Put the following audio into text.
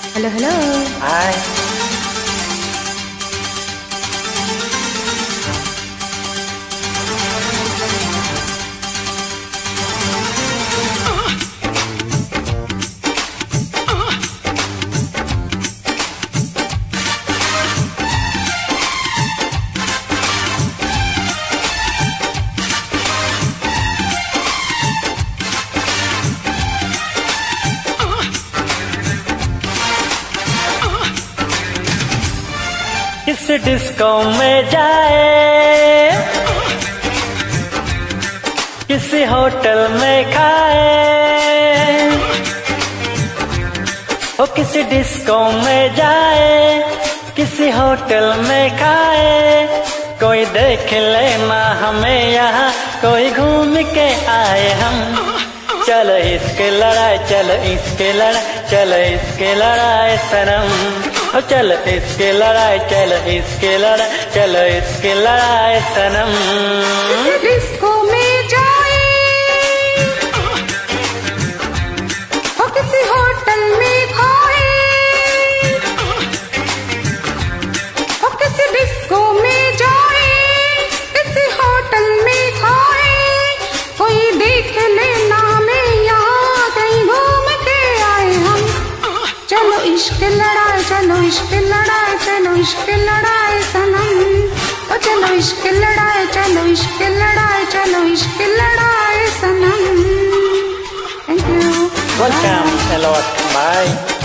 Hello hello hi. किस disco में जाए, किसी होटल में खाए, ओ किसी डिस्को में जाए, किसी होटल में खाए, कोई देख लेना हमें यहाँ, कोई घूम के आए हम। चलो इसके लड़ाई, चलो इसके लड़ाई, चलो इसके लड़ाई सनम। ओ चलो इसके लड़ाई, चलो इसके लड़ाई, चलो इसके लड़ाई सनम। डिस्को में जाए, ओ किसी होटल में खाए, ओ किसी डिस्को में जाए, किसी होटल में खाए, कोई देख लेना हमें यहाँ, कहीं घूम के आए हम। चलो इश्क लड़ाई, चलो इश्क लड़ाई, चलो इश्क लड़ाई सनम। ओ चलो इश्क लड़ाई, चलो इश्क लड़ाई, चलो इश्क लड़ाई सनम। Thank you. Welcome, a lot, bye.